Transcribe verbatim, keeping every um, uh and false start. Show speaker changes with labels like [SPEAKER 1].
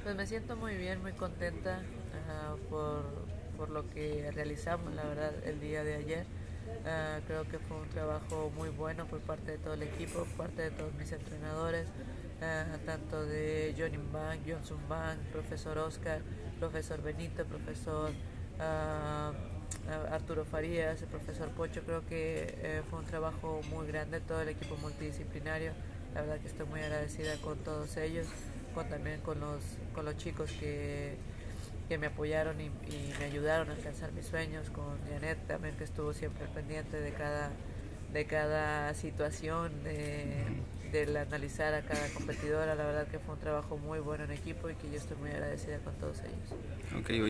[SPEAKER 1] Pues me siento muy bien, muy contenta uh, por, por lo que realizamos, la verdad, el día de ayer. Uh, creo que fue un trabajo muy bueno por parte de todo el equipo, por parte de todos mis entrenadores, uh, tanto de Johnny Bank, Johnson Bank, profesor Oscar, profesor Benito, profesor uh, Arturo Farías, el profesor Pocho. Creo que eh, fue un trabajo muy grande, todo el equipo multidisciplinario. La verdad que estoy muy agradecida con todos ellos, con también con los, con los chicos que, que me apoyaron y, y me ayudaron a alcanzar mis sueños, con Janet también, que estuvo siempre pendiente de cada, de cada situación, de, de analizar a cada competidora. La verdad que fue un trabajo muy bueno en equipo y que yo estoy muy agradecida con todos ellos.
[SPEAKER 2] Okay.